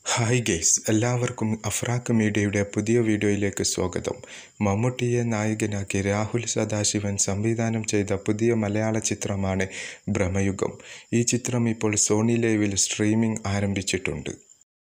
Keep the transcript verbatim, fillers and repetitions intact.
Hi guys, എല്ലാവർക്കും അഫ്രാക്ക് മീഡിയയുടെ പുതിയ വീഡിയോയിലേക്ക് സ്വാഗതം. മമ്മൂട്ടിയെ നായകനാക്കി രാഹുൽ സദാശിവൻ സംവിധാനം ചെയ്ത പുതിയ മലയാള ചിത്രമാണ് ഭ്രമയുഗം. ഈ ചിത്രം ഇപ്പോൾ സോണി ലൈവിൽ സ്ട്രീമിംഗ് ആരംഭിച്ചിട്ടുണ്ട്.